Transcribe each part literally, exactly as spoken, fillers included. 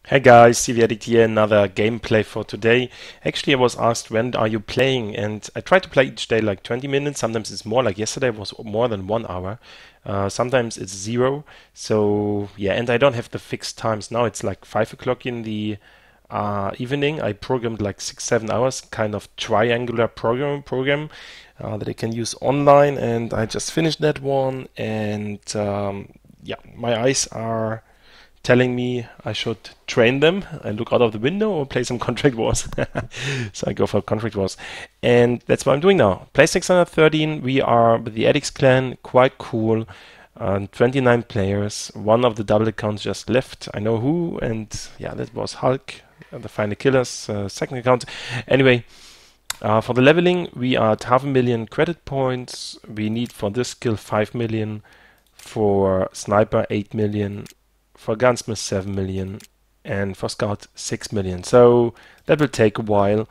Hey guys, S V ninety-eight here, another gameplay for today. Actually, I was asked when are you playing, and I try to play each day like twenty minutes. Sometimes it's more, like yesterday was more than one hour. Uh, sometimes it's zero. So yeah, and I don't have the fixed times. Now it's like five o'clock in the uh, evening. I programmed like six, seven hours, kind of triangular program program uh, that I can use online, and I just finished that one. And um, yeah, my eyes are telling me I should train them. I look out of the window or play some Contract Wars. So I go for Contract Wars. And that's what I'm doing now. Play six hundred thirteen. We are with the Addicts clan. Quite cool. Um, twenty-nine players. One of the double accounts just left. I know who. And yeah, that was Hulk. uh, The Final Killers. Uh, second account. Anyway, uh, for the leveling, we are at half a million credit points. We need for this skill five million. For Sniper, eight million. For Gunsmith seven million, and for Scout six million. So that will take a while.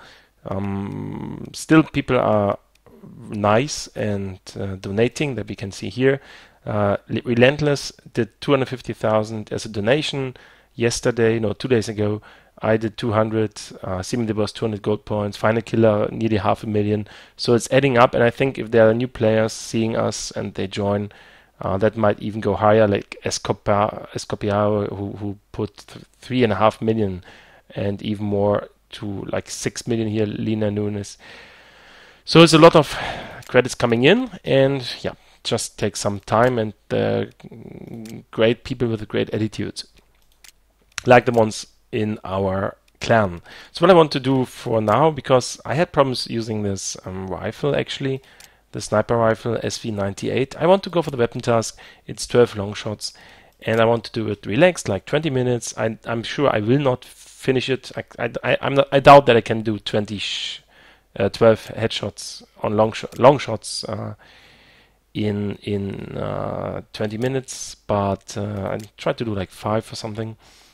Um, still, people are nice and uh, donating, that we can see here. Uh, Relentless did two hundred fifty thousand as a donation yesterday, no, two days ago. I did two hundred. Uh, Simon was two hundred gold points. Final Killer nearly half a million. So it's adding up, and I think if there are new players seeing us and they join, Uh, that might even go higher, like Escopa, Escopiao, who, who put th three and a half million, and even more to like six million here, Lina Nunes. So it's a lot of credits coming in, and yeah, just take some time, and uh, great people with great attitudes, like the ones in our clan. So what I want to do for now, because I had problems using this um, rifle actually, the sniper rifle S V ninety-eight. I want to go for the weapon task. It's twelve long shots, and I want to do it relaxed, like twenty minutes. I, I'm sure I will not finish it. I, I, I'm not, I doubt that I can do twenty, sh uh, twelve headshots on long, sh long shots uh, in in uh, twenty minutes. But uh, I try to do like five or something.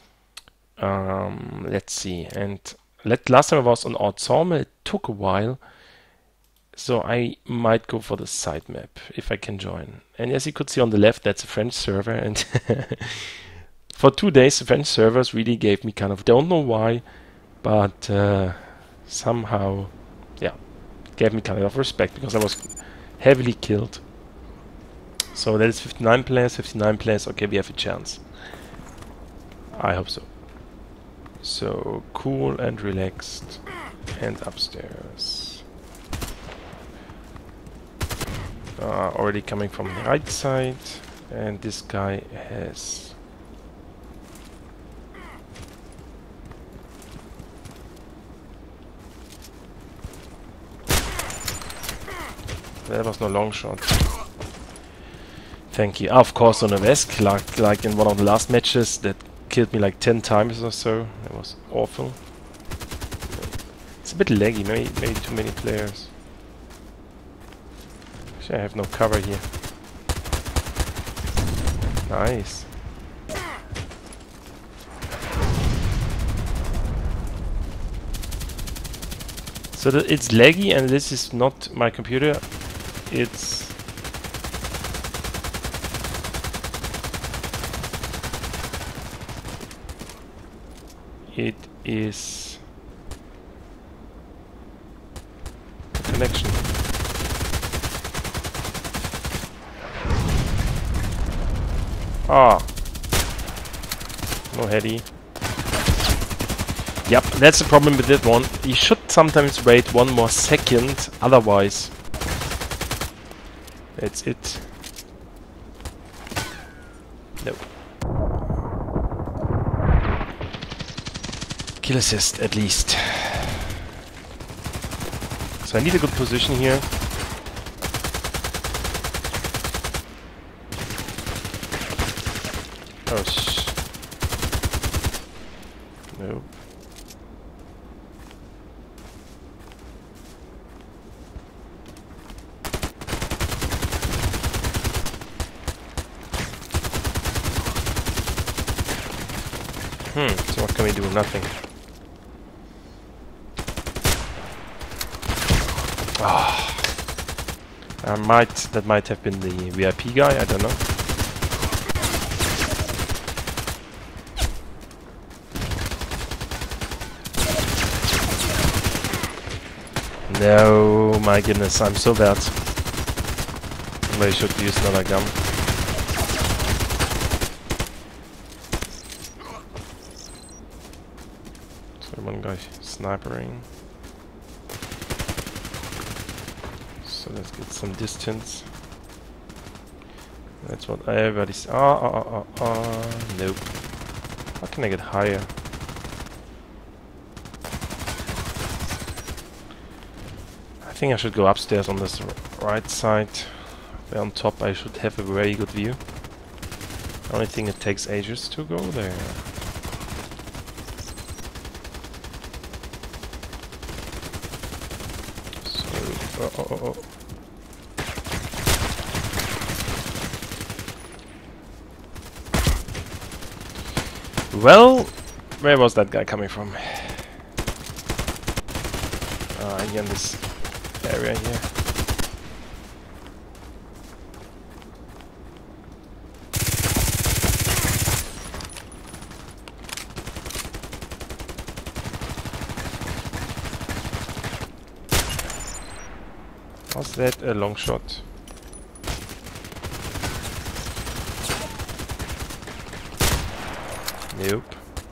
Um, let's see. And let, last time I was on Odd Sawmill, it took a while. So I might go for the side map if I can join. And as you could see on the left, that's a French server. And for two days, the French servers really gave me kind of, don't know why, but uh, somehow, yeah, gave me kind of respect because I was heavily killed. So that is fifty-nine players, fifty-nine players. Okay, we have a chance. I hope so. So cool and relaxed and upstairs. Uh, already coming from the right side, and this guy has there was no long shot. Thank you. Of course, on a Vesk, like like in one of the last matches, that killed me like ten times or so. It was awful. It's a bit laggy. Maybe maybe too many players. I have no cover here. Nice. So that it's laggy, and this is not my computer. It's it is the connection. Ah, no heady. Yep, that's the problem with that one. You should sometimes wait one more second, otherwise that's it. No. Kill assist at least. So I need a good position here. Oh, sh nope. Hmm, so what can we do? Nothing. Ah. I might, that might have been the V I P guy, I don't know. No, my goodness, I'm so bad. Maybe I should use another gun. So one guy snipering. So let's get some distance. That's what everybody's. Ah, ah, ah, ah, ah. Nope. How can I get higher? I think I should go upstairs on this right side. There on top I should have a very good view. The only thing, it takes ages to go there. So, oh, oh, oh, oh. Well, where was that guy coming from? Uh, here in this area here. Was that a long shot? Nope.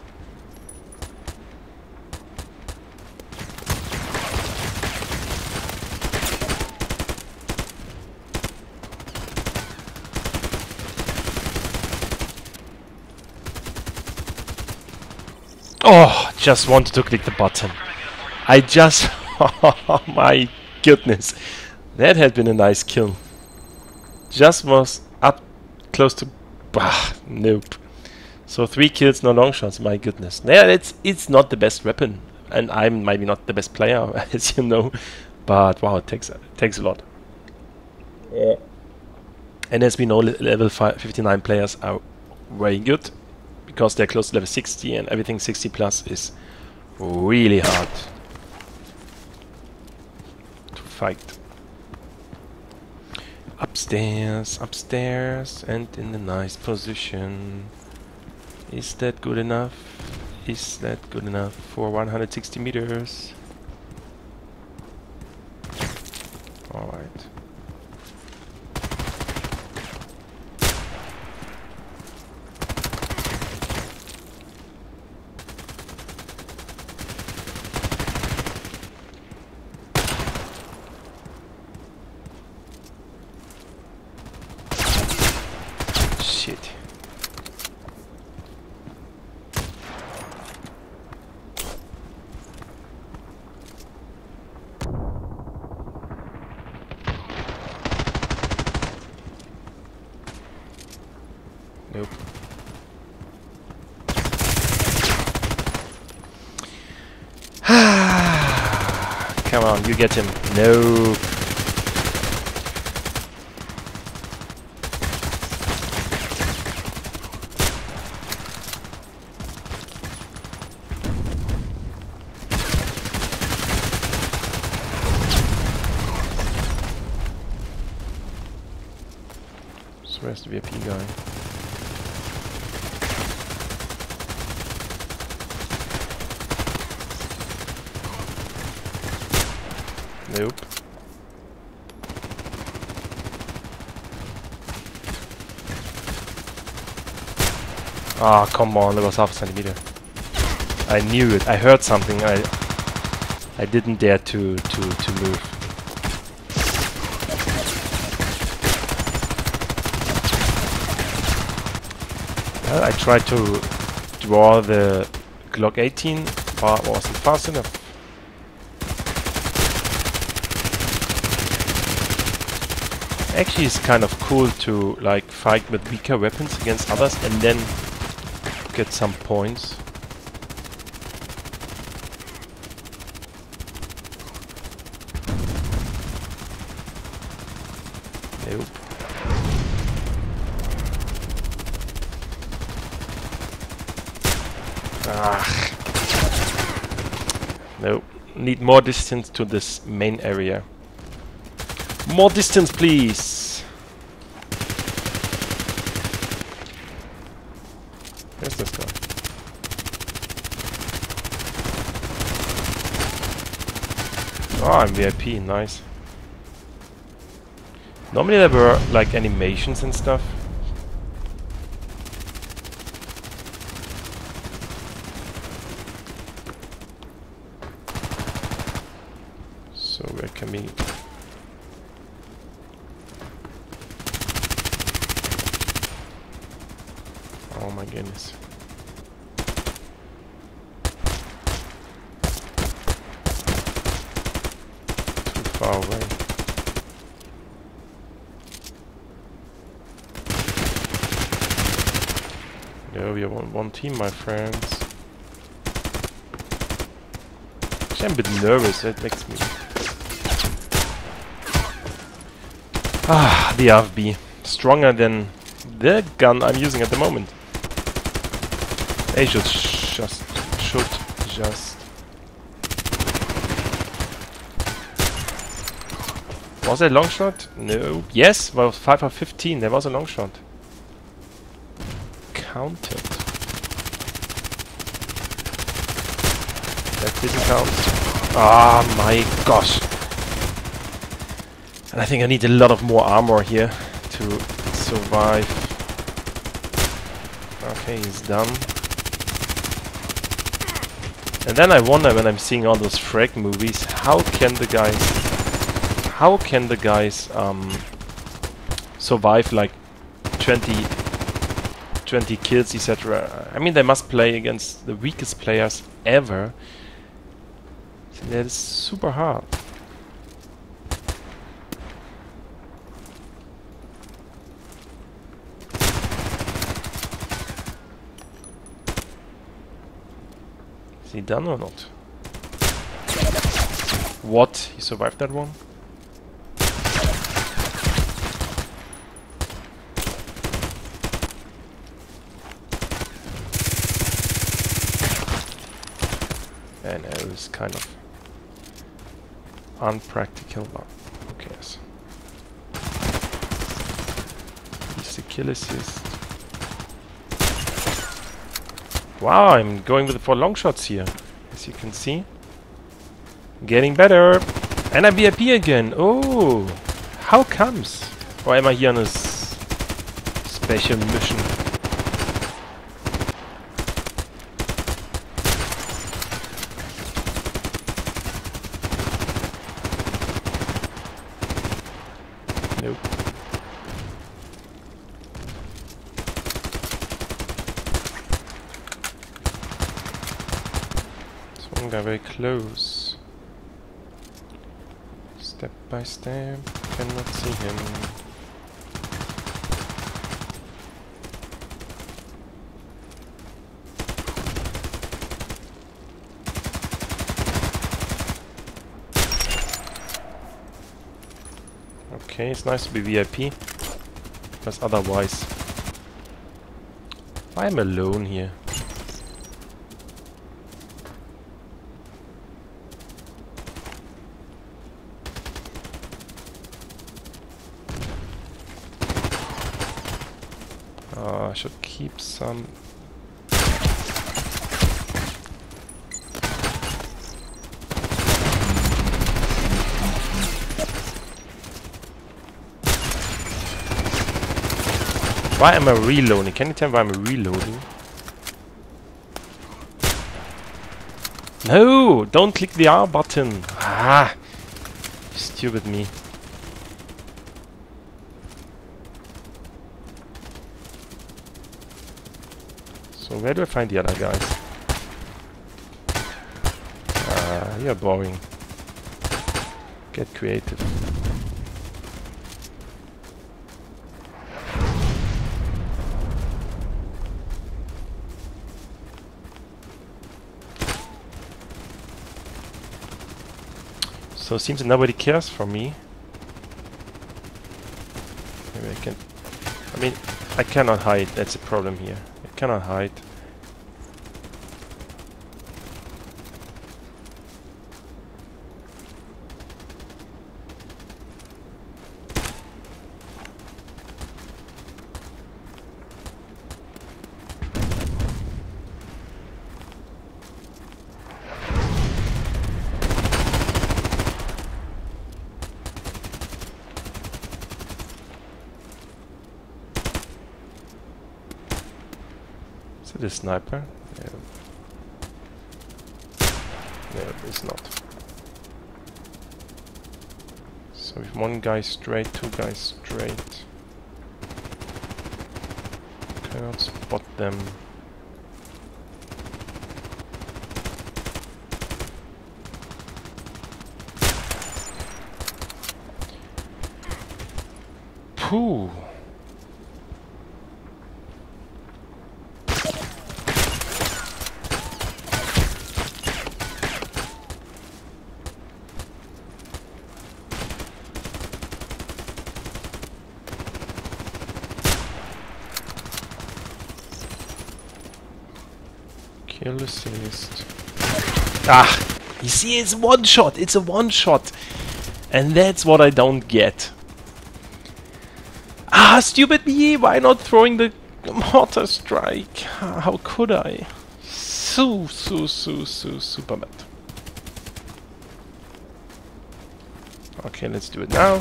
Oh, just wanted to click the button. I just... Oh my goodness. That had been a nice kill. Just was up close to... Bah, nope. So three kills, no long shots, my goodness. Yeah, it's, it's not the best weapon. And I'm maybe not the best player, as you know. But wow, it takes, it takes a lot. Yeah. And as we know, level fifty-nine players are very good. Because they're close to level sixty, and everything sixty plus is really hard to fight. Upstairs, upstairs, and in a nice position. Is that good enough? Is that good enough for one hundred sixty meters? Alright. Shit. Nope. Come on, you get him. No. So where's the V I P guy? Nope. Ah, come on, that was half a centimeter. I knew it. I heard something. I I didn't dare to to to move. Well, I tried to draw the Glock eighteen, but wasn't fast enough. Actually, it's kind of cool to like fight with weaker weapons against others and then get some points. Nope. Ah. Nope. Need more distance to this main area. More distance, please. Where's this guy? Oh, I'm V I P, nice. Normally there were like animations and stuff. So where can we... Oh my goodness. Too far away. Yeah, we are one, one team, my friends. Actually, I'm a bit nervous, that makes me... Ah, the A F B. Stronger than the gun I'm using at the moment. They should sh just... should just... Was there a long shot? No. Yes, well, five of fifteen, there was a long shot. Counted. That didn't count. Ah, my gosh. And I think I need a lot of more armor here to survive. Okay, he's done. And then I wonder, when I'm seeing all those frag movies, how can the guys... How can the guys um, survive like twenty, twenty kills, et cetera. I mean, they must play against the weakest players ever. So that is super hard. Is he done or not? What? He survived that one? And it was kind of unpractical, but who cares? He's the kill assist. Wow, I'm going with the four long shots here, as you can see. Getting better! And I'm V I P again! Oh! How comes? Or am I here on a s special mission? Nope. This one guy very close. Step by step, cannot see him. Okay, it's nice to be V I P, because otherwise I'm alone here. Uh, I should keep some. Why am I reloading? Can you tell me why I'm reloading? No! Don't click the R button! Ah! Stupid me. So where do I find the other guys? Ah, you're boring. Get creative. So it seems that nobody cares for me. Maybe I can... I mean, I cannot hide, that's the problem here. I cannot hide. The sniper? No. No, it's not. So if one guy straight, two guys straight. Cannot spot them. Pooh. Kill assist. Ah! You see, it's one shot! It's a one shot! And that's what I don't get. Ah, stupid me! Why not throwing the mortar strike? How could I? So, so, so, so, super bad. Okay, let's do it now.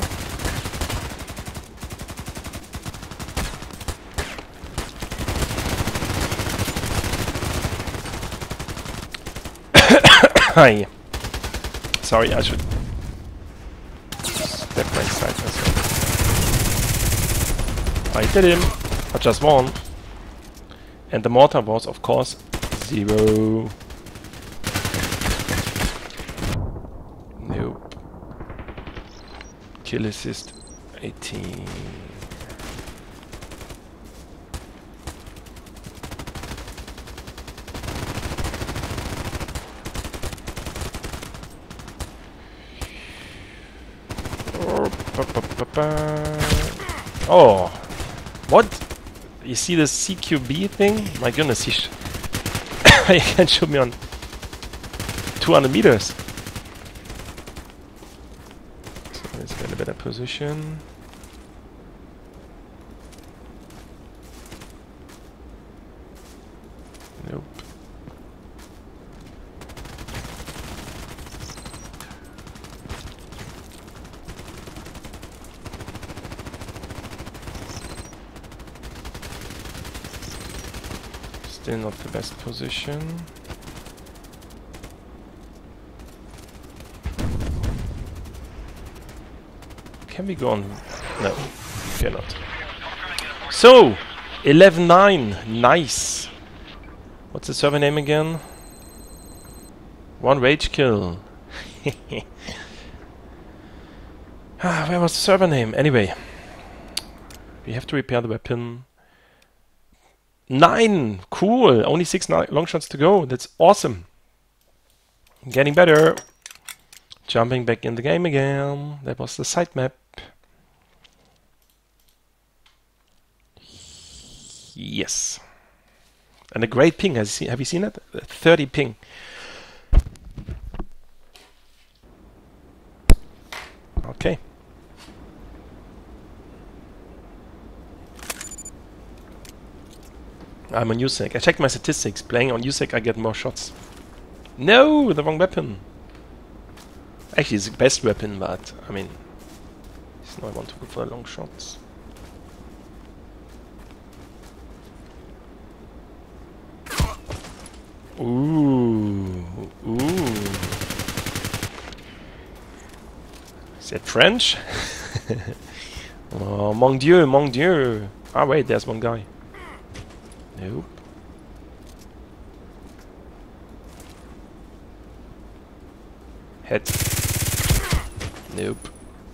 Hi. Sorry, I should step my side myself. I did him. I just won. And the mortar was, of course, zero. Nope. Kill assist eighteen. Oh, what? You see the C Q B thing? My goodness, he sh he can shoot me on two hundred meters. So let's get a better position. Nope. Still not the best position. Can we go on? No, cannot. So, eleven nine, nice. What's the server name again? One rage kill. Ah, where was the server name? Anyway, we have to repair the weapon. Nine! Cool! Only six long shots to go. That's awesome. Getting better. Jumping back in the game again. That was the side map. Yes. And a great ping. Has you, have you seen it? thirty ping. Okay. I'm on U S A C. I checked my statistics. Playing on U S A C, I get more shots. No, the wrong weapon. Actually, it's the best weapon, but I mean, now I want to go for the long shots. Ooh, ooh. Is that French? Oh, mon Dieu, mon Dieu. Ah, wait, there's one guy. Nope. Head. Nope.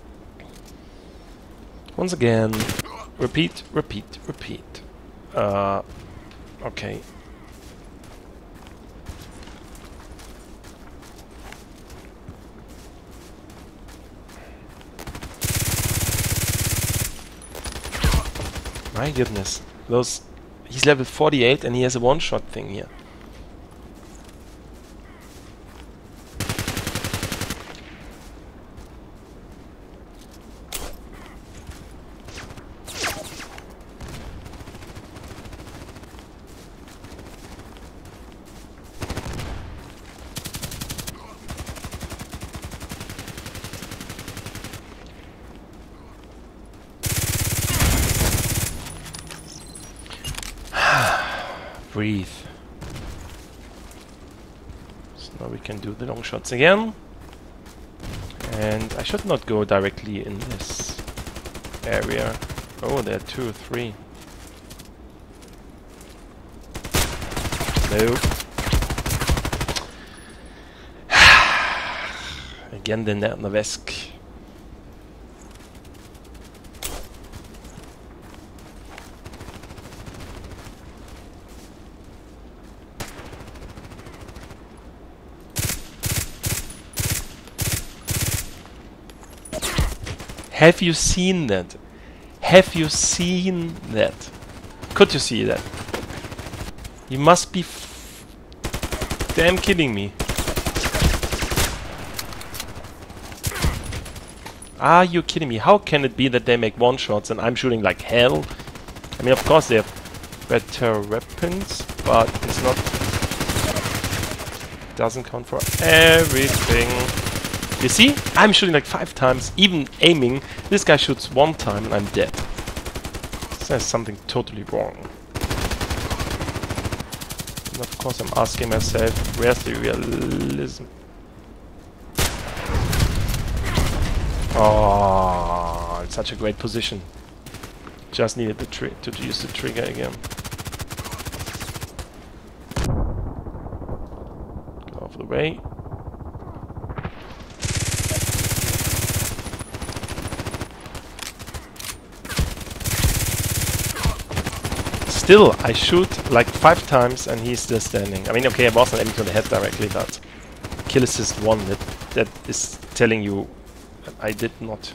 Once again. Repeat, repeat, repeat. Uh, okay. My goodness. Those... He's level forty-eight and he has a one-shot thing here. breathe. So now we can do the long shots again. And I should not go directly in this area. Oh, there are two or three. No. Again, the net Navesk. Have you seen that? Have you seen that? Could you see that? You must be f damn kidding me. Are you kidding me? How can it be that they make one shots and I'm shooting like hell? I mean, of course they have better weapons, but it's not... doesn't count for everything. You see? I'm shooting like five times, even aiming. This guy shoots one time and I'm dead. So there's something totally wrong. And of course I'm asking myself, where's the realism? Oh, it's such a great position. Just needed the tri to use the trigger again. Get off the way. Still, I shoot like five times and he's still standing. I mean, okay, I wasn't aiming to the head directly, but kill assist one, that, that is telling you that I did not.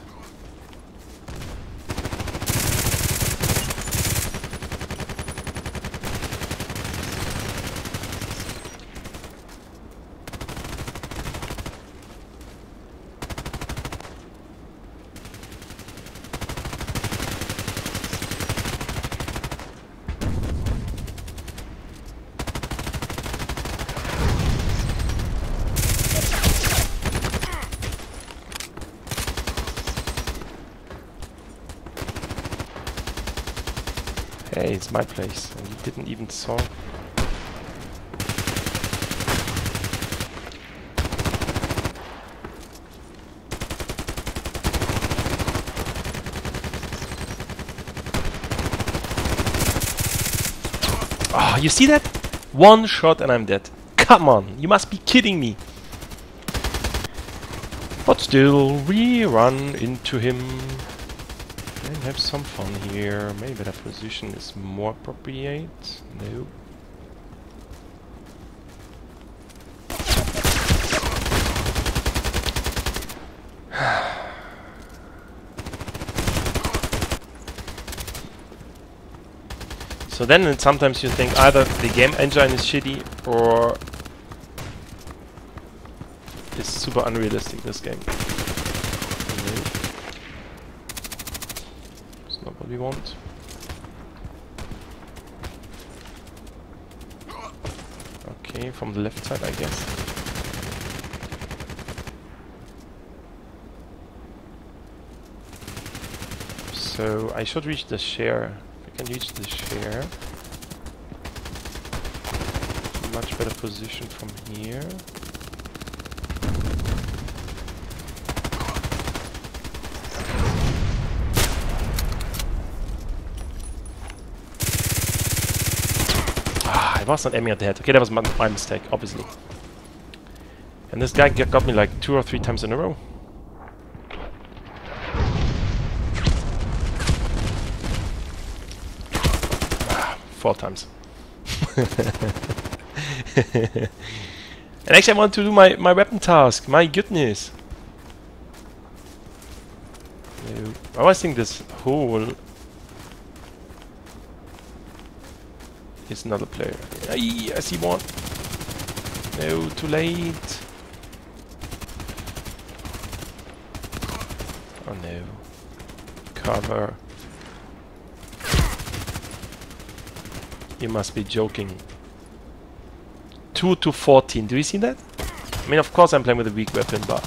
Hey, it's my place, and you didn't even saw. Ah, oh, you see that? One shot and I'm dead. Come on, you must be kidding me. But still, we run into him. And have some fun here. Maybe that position is more appropriate. No. So then sometimes you think either the game engine is shitty or it's super unrealistic, this game. No. Not what we want. Okay, from the left side, I guess. So I should reach the share. If I can reach the share. Much better position from here. I was not aiming at the head. Okay, that was my, my mistake, obviously. And this guy got me like two or three times in a row. Ah, four times. And actually I want to do my, my weapon task. My goodness. I always think this hole is another player. Aye, I see one. No, too late. Oh no. Cover. You must be joking. two to fourteen. Do you see that? I mean, of course I'm playing with a weak weapon, but...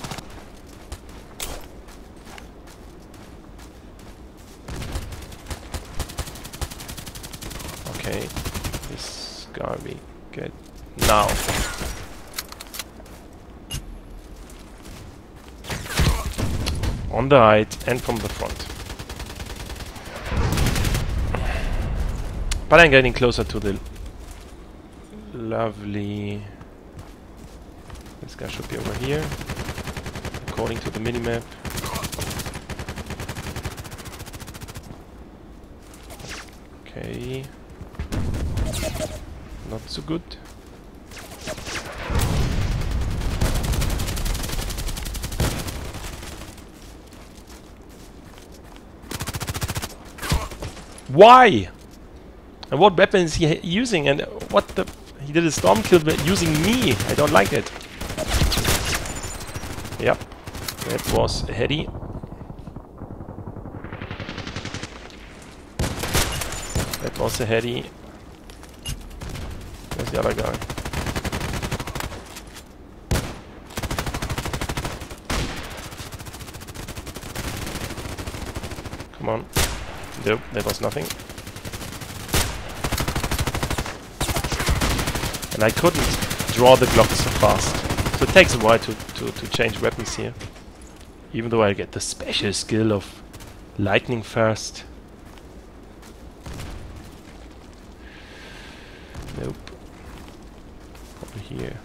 Okay. This guy are we good? Now. On the right and from the front. But I'm getting closer to the lovely... This guy should be over here, according to the minimap. Okay. Not so good. Why? And what weapon is he using? And what the... He did a storm kill using me. I don't like it. Yep. That was a heady. That was a heady. Where's the other guy? Come on. Nope, that was nothing. And I couldn't draw the Glock so fast. So it takes a while to, to, to change weapons here. Even though I get the special skill of lightning fast. Nope. Over here.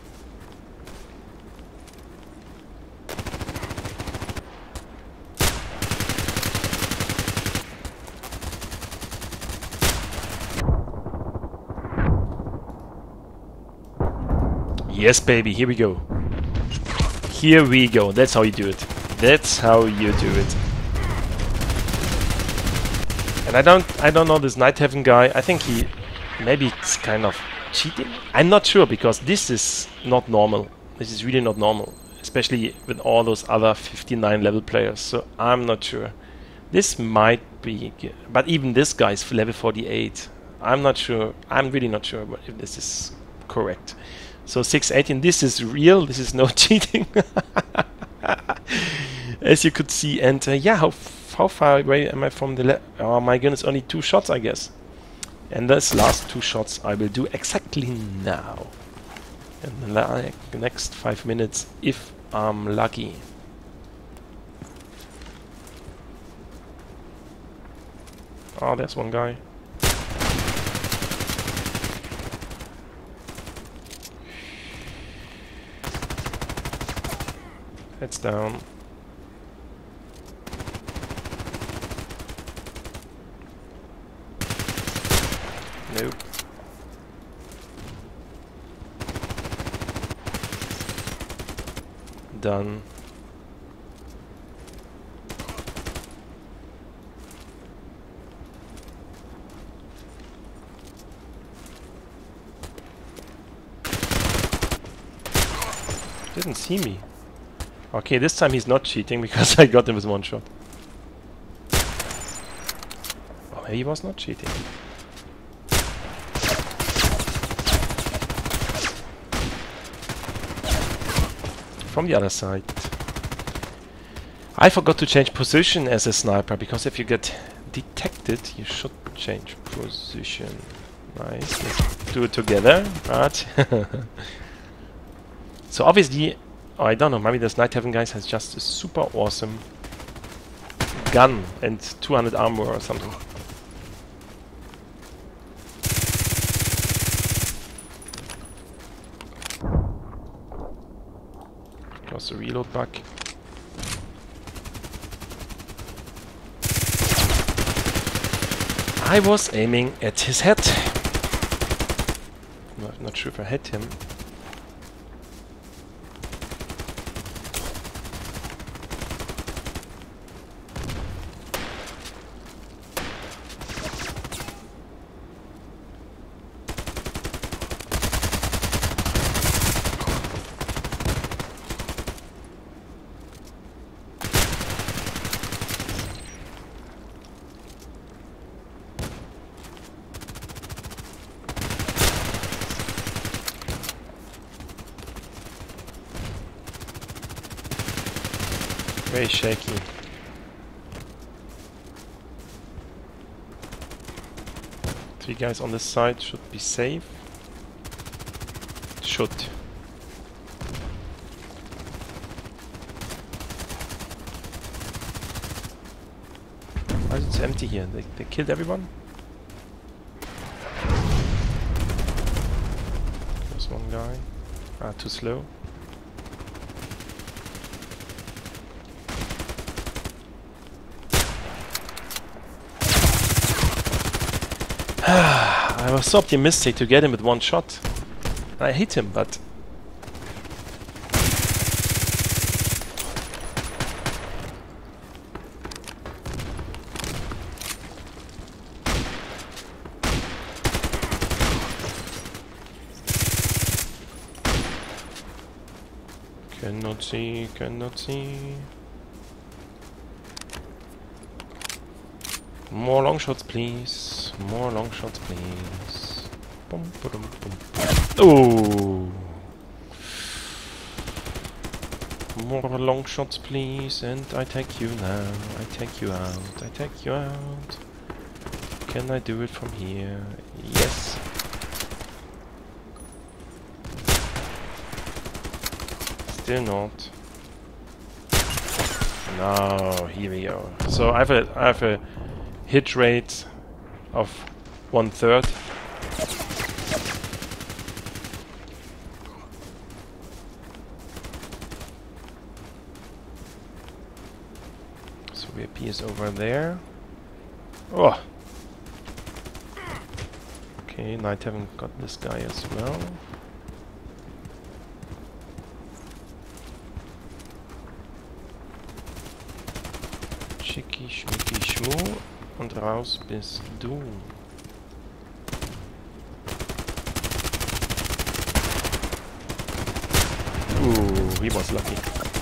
Yes, baby, here we go. Here we go. That's how you do it. That's how you do it. And I don't I don't know this Night Heaven guy. I think he maybe it's kind of cheating. I'm not sure, because this is not normal. This is really not normal. Especially with all those other fifty-nine level players. So I'm not sure. This might be, but even this guy's level forty-eight. I'm not sure. I'm really not sure if this is correct. So six eighteen, this is real, this is no cheating. As you could see. And uh, yeah, how, f how far away am I from the le oh my goodness, only two shots, I guess. And this last two shots I will do exactly now. In the next five minutes, if I'm lucky. Oh, there's one guy. Heads down. Nope. Done. Didn't see me. Okay, this time he's not cheating because I got him with one shot. Oh, he was not cheating. From the other side. I forgot to change position as a sniper, because if you get detected, you should change position. Nice, let's do it together, but... So obviously, oh, I don't know, maybe this Night Heaven guys has just a super awesome gun and two hundred armor or something. Plus the reload bug. I was aiming at his head. I'm not sure if I hit him. Very shaky. Three guys on this side should be safe. shoot. Why is it empty here? They, they killed everyone? There's one guy. Ah, too slow. I was so optimistic to get him with one shot. I hit him, but... Cannot see, cannot see... More long shots, please. More long shots, please. Boom, boom, boom. Oh! More long shots, please. And I take you now. I take you out. I take you out. Can I do it from here? Yes. Still not. No, here we go. So I have a, I have a hit rate of one third. So V I P is over there. Oh. Okay, Night haven't got this guy as well. Schicki, schmicki, schmu. Und raus bist du. Ooh, he was lucky.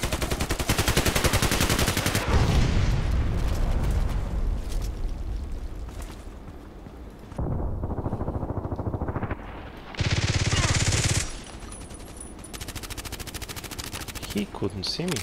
He couldn't see me.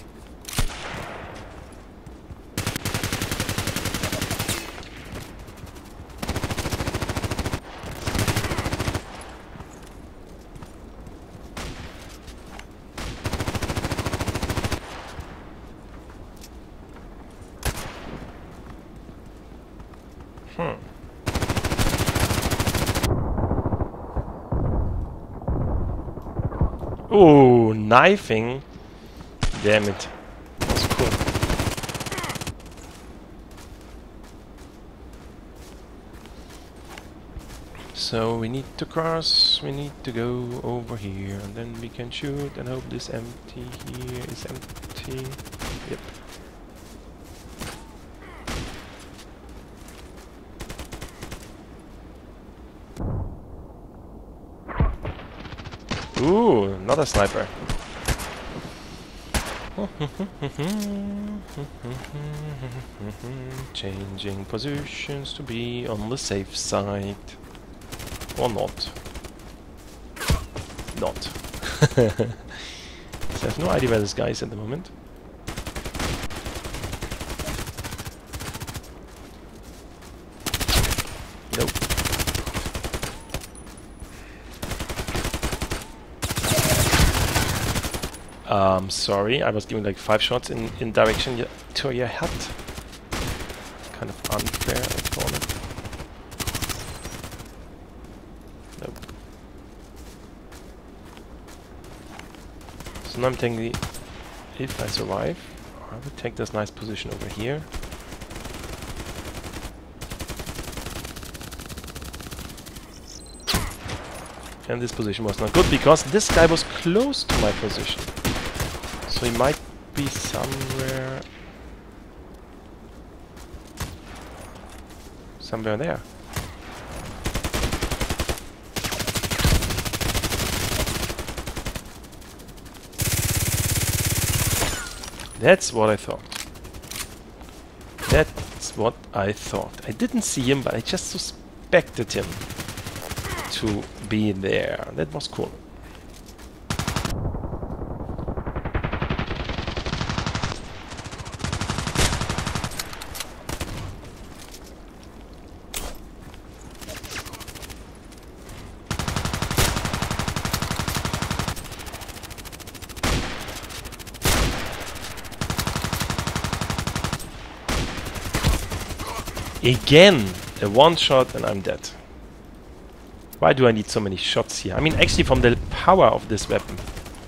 Hmm. Ooh, knifing. Damn it. That's cool. So we need to cross, we need to go over here, and then we can shoot and hope this empty here is empty. Yep. Ooh, another sniper. Changing positions to be on the safe side. Or not. Not. So I have no idea where this guy is at the moment. Nope. Um, sorry, I was giving like five shots in, in direction y to your head. Kind of unfair, I call it. Nope. So now I'm taking the... If I survive, I will take this nice position over here. And this position was not good because this guy was close to my position. So he might be somewhere... Somewhere there. That's what I thought. That's what I thought. I didn't see him, but I just suspected him to be there. That was cool. Again, a one shot and I'm dead. Why do I need so many shots here? I mean, actually from the power of this weapon.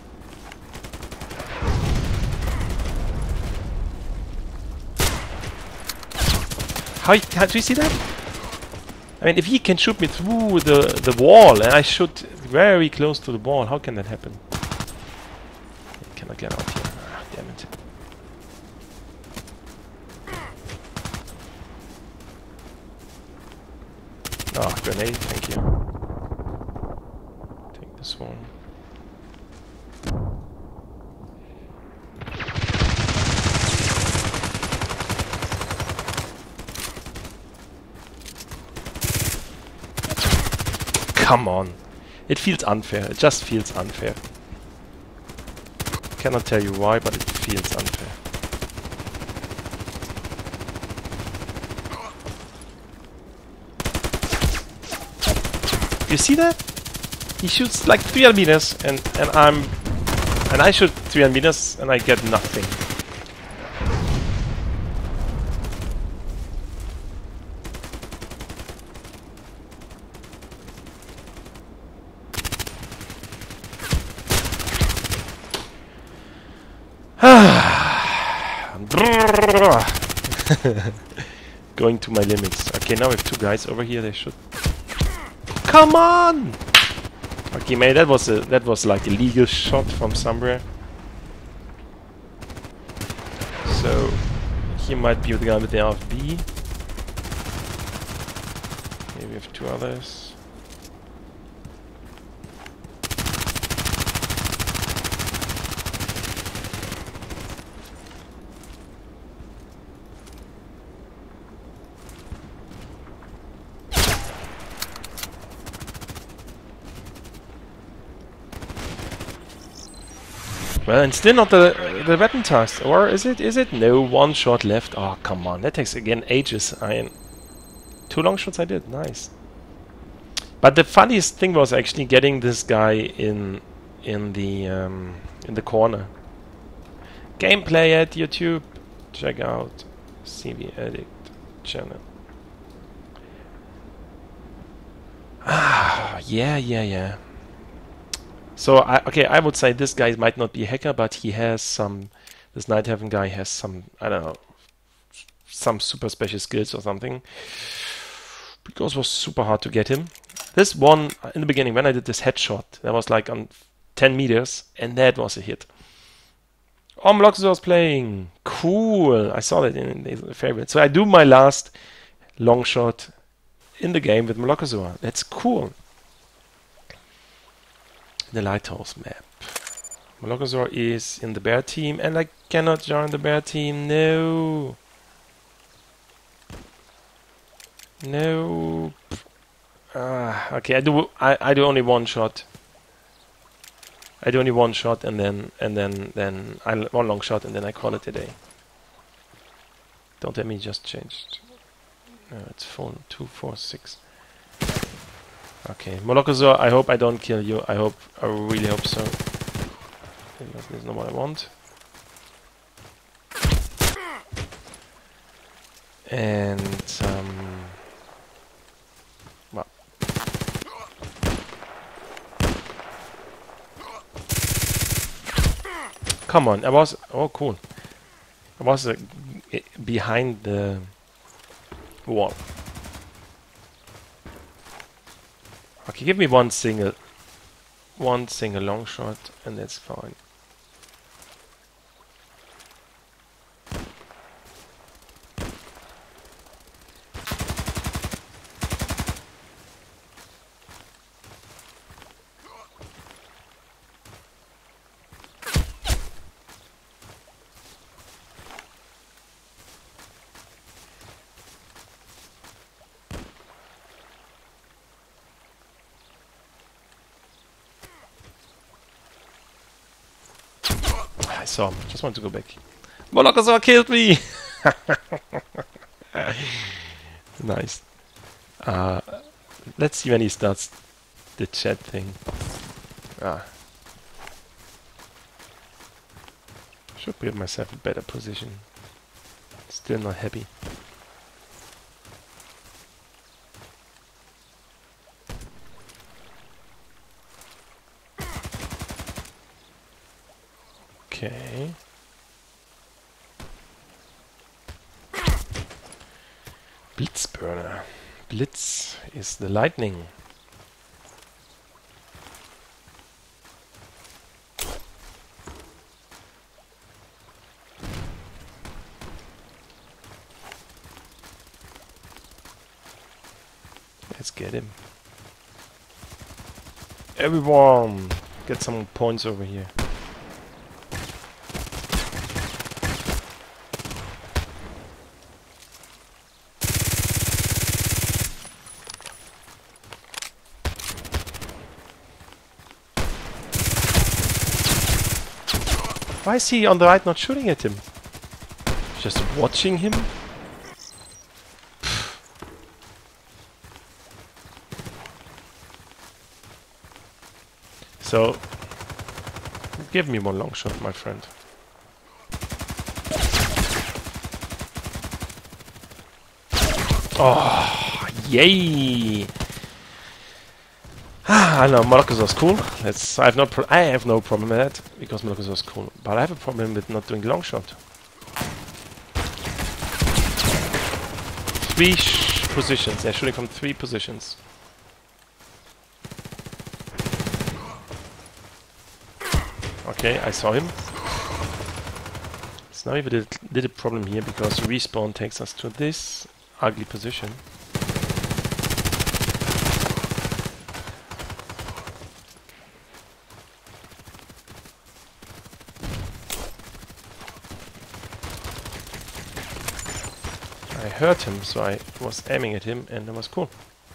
How, how do you see that? I mean, if he can shoot me through the, the wall and I shoot very close to the wall, how can that happen? I cannot get out here. Ah, damn it. Ah, oh, grenade, thank you. Take this one. Come on. It feels unfair. It just feels unfair. Cannot tell you why, but it feels unfair. You see that? He shoots like three hundred meters and, and I'm... And I shoot three hundred meters and I get nothing. Going to my limits. Okay, now we have two guys over here. They should. Come on! Okay, maybe that was a that was like a legal shot from somewhere. So he might be the guy with the R F B. Maybe we have two others. Well, and still not the the weapon task, or is it? Is it? No, one shot left. Oh, come on, that takes again ages. I two long shots I did, nice. But the funniest thing was actually getting this guy in in the um, in the corner. Gameplay at YouTube. Check out C V Addict channel. Ah, yeah, yeah, yeah. So, I, okay, I would say this guy might not be a hacker, but he has some... This Night Heaven guy has some, I don't know, some super special skills or something. Because it was super hard to get him. This one, in the beginning, when I did this headshot, that was like on ten meters, and that was a hit. Oh, Moloxos was playing. Cool. I saw that in the favorite. So I do my last long shot in the game with Moloxos. That's cool. The Lighthouse map. Moloxos is in the bear team and I cannot join the bear team. No. No. Ah, okay, I do I, I do only one shot. I do only one shot and then and then then I one long shot and then I call it a day. Don't let me just change. No, it's phone two four six. Okay, Moloxos, I hope I don't kill you. I hope, I really hope so. That's not what I want. And, um... well. Come on, I was... Oh, cool. I was uh, behind the wall. Okay, give me one single, one single long shot, and that's fine. I saw him. Just want to go back. Moloxos killed me! Nice. Uh, let's see when he starts the chat thing. Ah. Should put myself in a better position. Still not happy. Okay. Blitzburner. Blitz is the lightning. Let's get him. Everyone, get some points over here. Why is he on the right not shooting at him? Just watching him? So, give me one long shot, my friend. Oh, yay! Ah, I know Molokos was cool. That's I have not. Pro I have no problem with that because Molokos was cool. But I have a problem with not doing long shot. Three sh positions. They're shooting from three positions. Okay, I saw him. So now we have a little, little problem here because respawn takes us to this ugly position. I heard him, so I was aiming at him, and that was cool.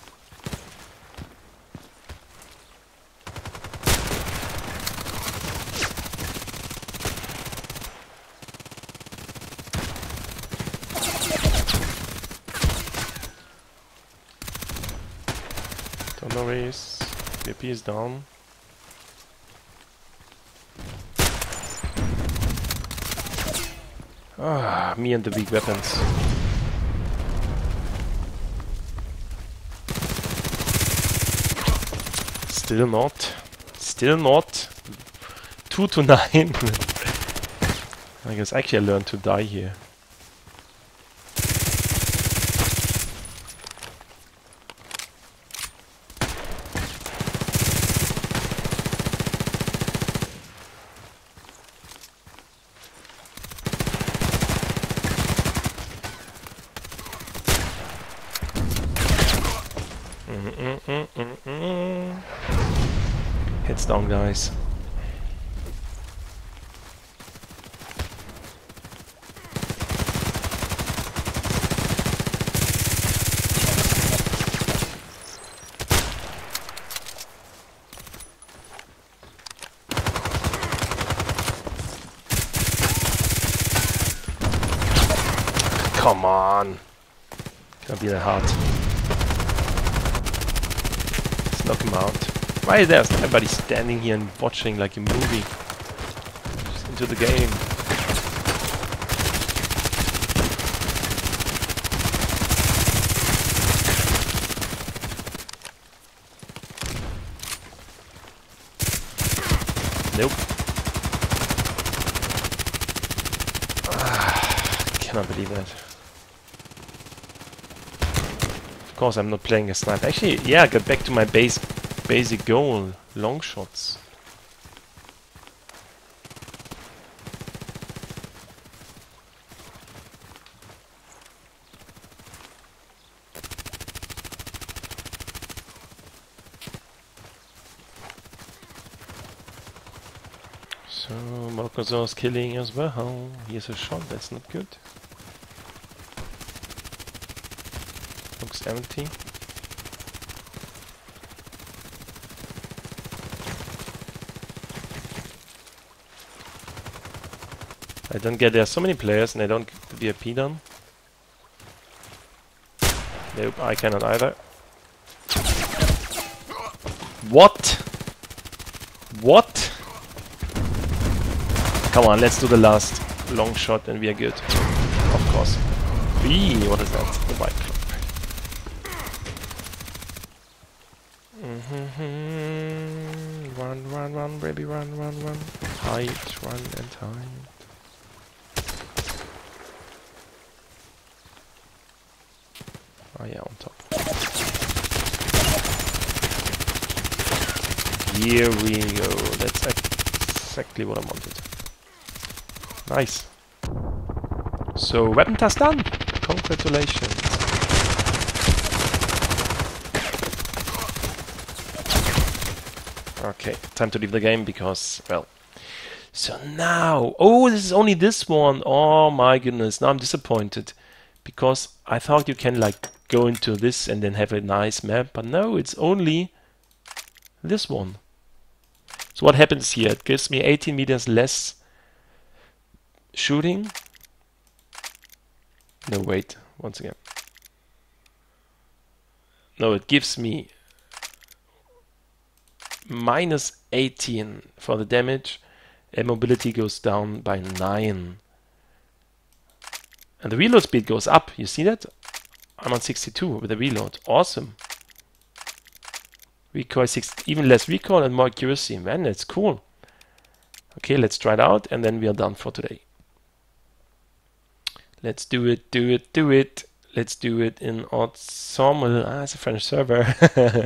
Don't worries, V P is down. Ah, me and the weak weapons. Still not. Still not. Two to nine. I guess actually I learned to die here. Mm -mm -mm -mm. Heads down, guys. Come on. Can't be that hard. Let's knock him out. Why is there everybody standing here and watching like a movie? Just into the game. Nope. Ah, cannot believe that. Of course I'm not playing a sniper. Actually, yeah, I got back to my base basic goal, long shots. So Molokosov's killing as well. Here's a shot, that's not good. Looks empty. I don't get there are so many players and I don't get the V I P done. Nope, I cannot either. What? What? Come on, let's do the last long shot and we are good. Of course. Eee, what is that? The white clock. Mm-hmm. Run, run, run, baby, run, run, run. Hide, run and hide. Oh yeah, on top. Here we go. That's exactly what I wanted. Nice. So, weapon task done. Congratulations. Okay, time to leave the game because, well... So now... Oh, this is only this one. Oh my goodness. Now I'm disappointed. Because I thought you can, like, go into this and then have a nice map. But no, it's only this one. So what happens here? It gives me eighteen meters less shooting. No, wait. Once again. No, it gives me minus eighteen for the damage, and mobility goes down by nine. And the reload speed goes up. You see that? I'm on sixty-two with the reload. Awesome. Recoil six, even less recoil and more accuracy. Man, that's cool. Okay, let's try it out, and then we are done for today. Let's do it, do it, do it. Let's do it in Sawmill. Ah, it's a French server.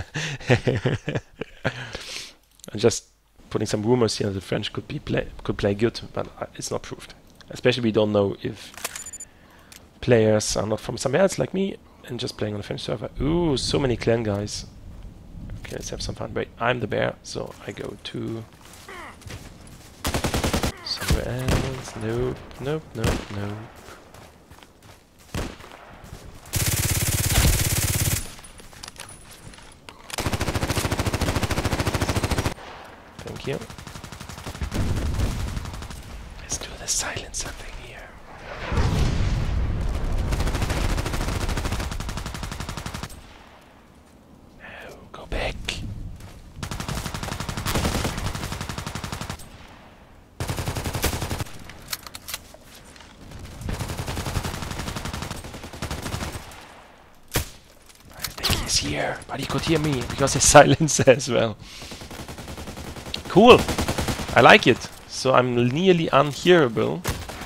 I'm just putting some rumors here that the French could be play could play good, but it's not proved. Especially we don't know if players are not from somewhere else like me and just playing on the French server. Ooh, so many clan guys. Okay, let's have some fun. Wait, I'm the bear, so I go to somewhere else. Nope, nope, nope, nope. Thank you. Let's do the silencer thing here. No, go back. I think he's here, but he could hear me because he's silencer as well. Cool! I like it. So I'm nearly unhearable.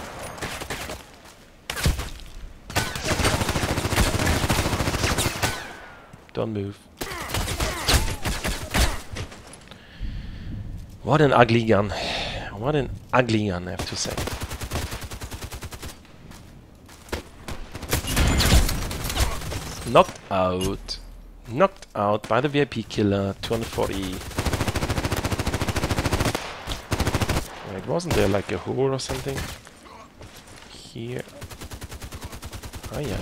Don't move. What an ugly gun. What an ugly gun, I have to say. Knocked out. Knocked out by the V I P killer. two hundred forty. Wait, wasn't there like a hole or something? Here. Oh yeah.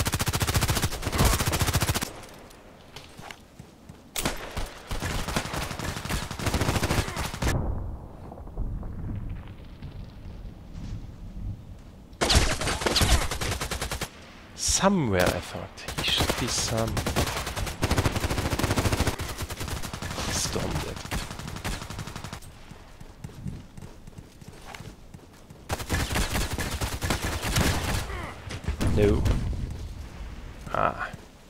Somewhere I thought. He should be some. Stormed it. No. Ah.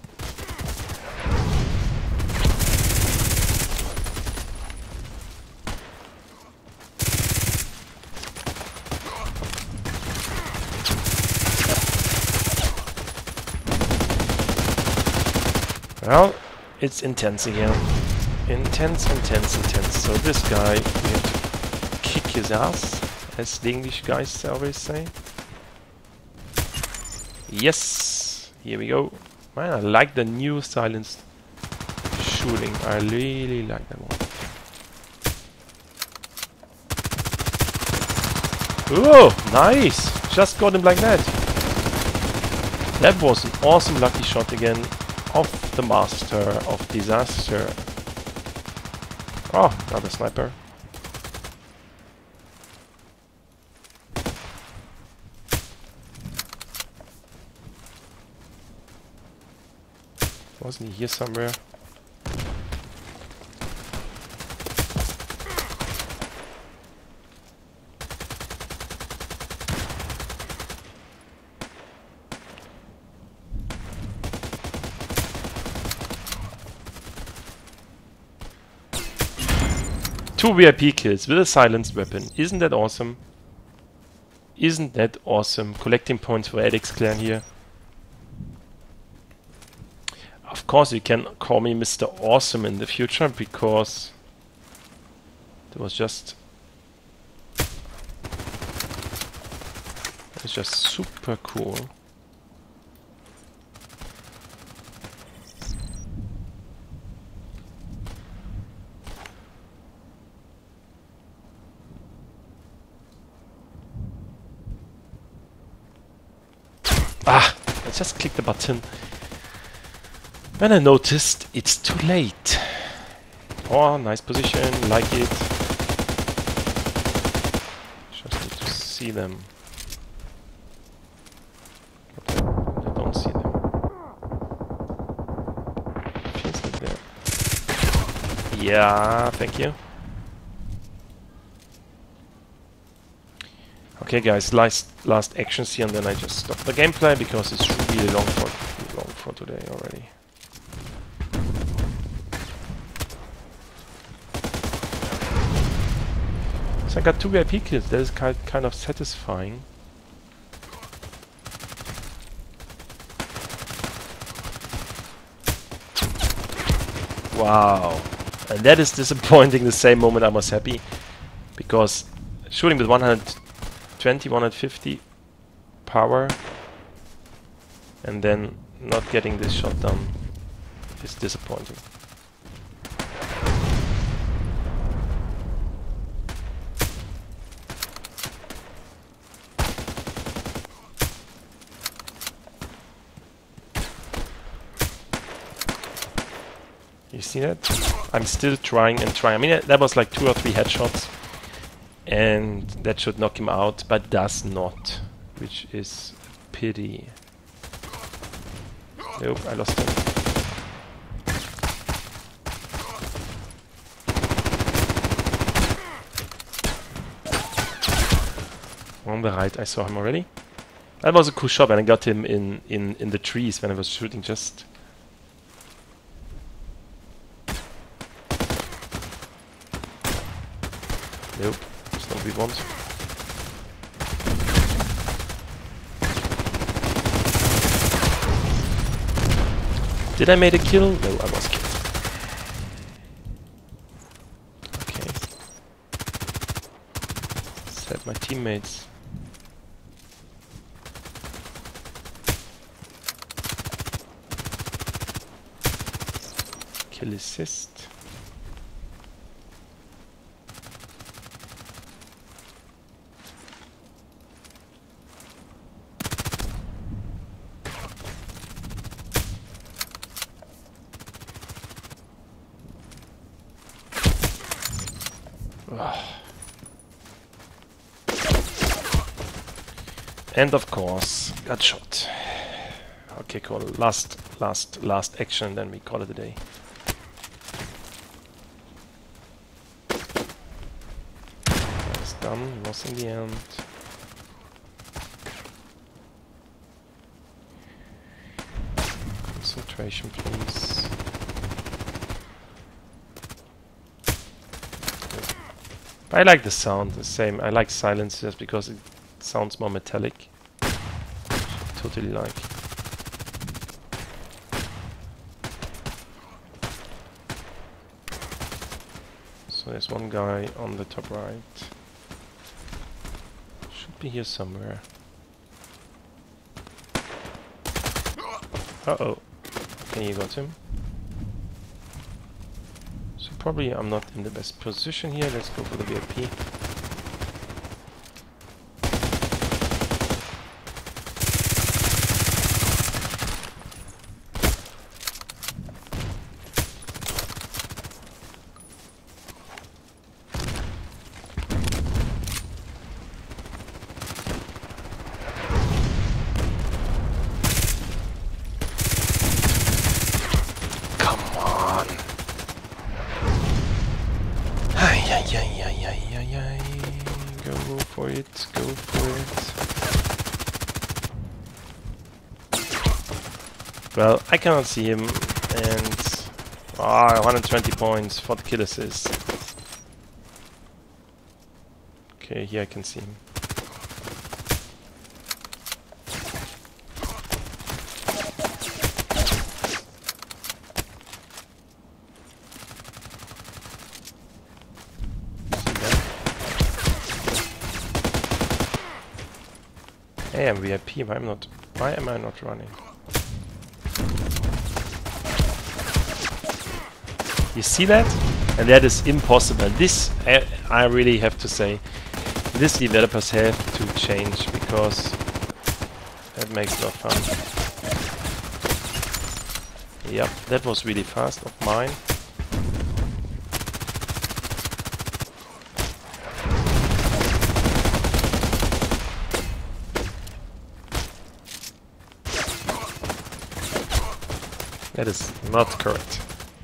Well, it's intense again. Intense, intense, intense. So this guy, we have to kick his ass, as the English guys always say. Yes! Here we go. Man, I like the new silenced shooting. I really like that one. Oh, nice! Just got him like that. That was an awesome lucky shot again of the master of disaster. Oh, another sniper. Wasn't he here somewhere? Two V I P kills with a silenced weapon. Isn't that awesome? Isn't that awesome? Collecting points for Addicts Clan here. Of course you can call me Mister Awesome in the future, because it was just it's just super cool. Ah, I just clicked the button when I noticed it's too late. Oh, nice position, like it. Just need to see them. But I don't see them. Feels like they're... Yeah, thank you. Okay guys, last last actions here and then I just stop the gameplay because it's really long for long for today already. So I got two V I P kills, that is kind kind of satisfying. Wow. And that is disappointing the same moment I was happy, because shooting with one hundred twenty, one hundred fifty power and then not getting this shot done is disappointing. You see that? I'm still trying and trying. I mean, that was like two or three headshots. And that should knock him out, but does not, which is a pity. Nope, I lost him. On the right, I saw him already. That was a cool shot, and I got him in, in, in the trees when I was shooting just... Nope. We want. Did I make a kill? No, I was killed. Okay. Set my teammates. Kill assist. And of course, got shot. Okay, cool. Last, last, last action, then we call it a day. That's done. Lost in the end. Concentration, please. I like the sound, the same. I like silencers because it sounds more metallic. Totally like. So there's one guy on the top right. Should be here somewhere. Uh-oh. Okay, you got him. So probably I'm not in the best position here. Let's go for the V I P. Go for it, go for it. Well, I cannot see him, and ah, one hundred twenty points for the kill assist. Okay, here I can see him. Hey, I'm V I P. Why am not? Why am I not running? You see that? And that is impossible. This, I, I really have to say, this developers have to change, because that makes no fun. Yep, that was really fast of mine. That is not correct.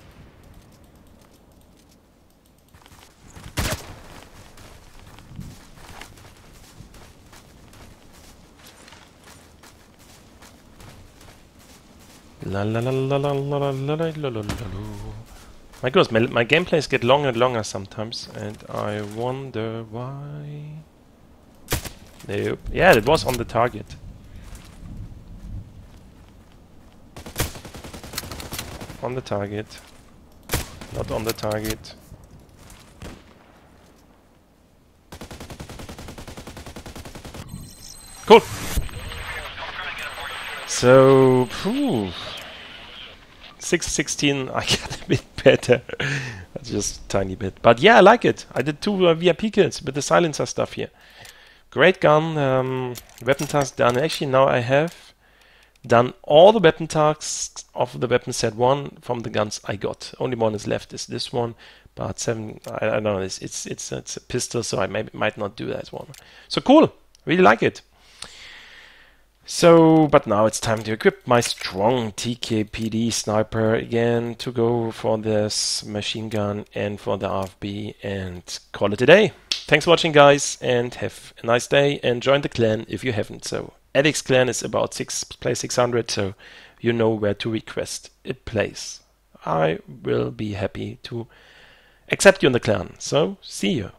La la la la la la la la la la la. My goodness, my, my gameplays get longer and longer sometimes, and I wonder why. Nope. Yeah, it was on the target. On the target. Not on the target. Cool. So, phew. six sixteen, I got a bit better. Just a tiny bit. But yeah, I like it. I did two uh, V I P kills with the silencer stuff here. Great gun. Um, weapon task done. Actually, now I have done all the weapon tasks of the weapon set one from the guns I got. Only one is left is this one. But seven, I, I don't know. It's, it's, it's, it's a pistol, so I maybe, might not do that one. So cool. Really like it. So, but now it's time to equip my strong T K P D sniper again to go for this machine gun and for the R F B and call it a day. Thanks for watching, guys, and have a nice day, and join the clan if you haven't. So, Addicts clan is about six, play six hundred, so you know where to request a place. I will be happy to accept you in the clan. So, see you.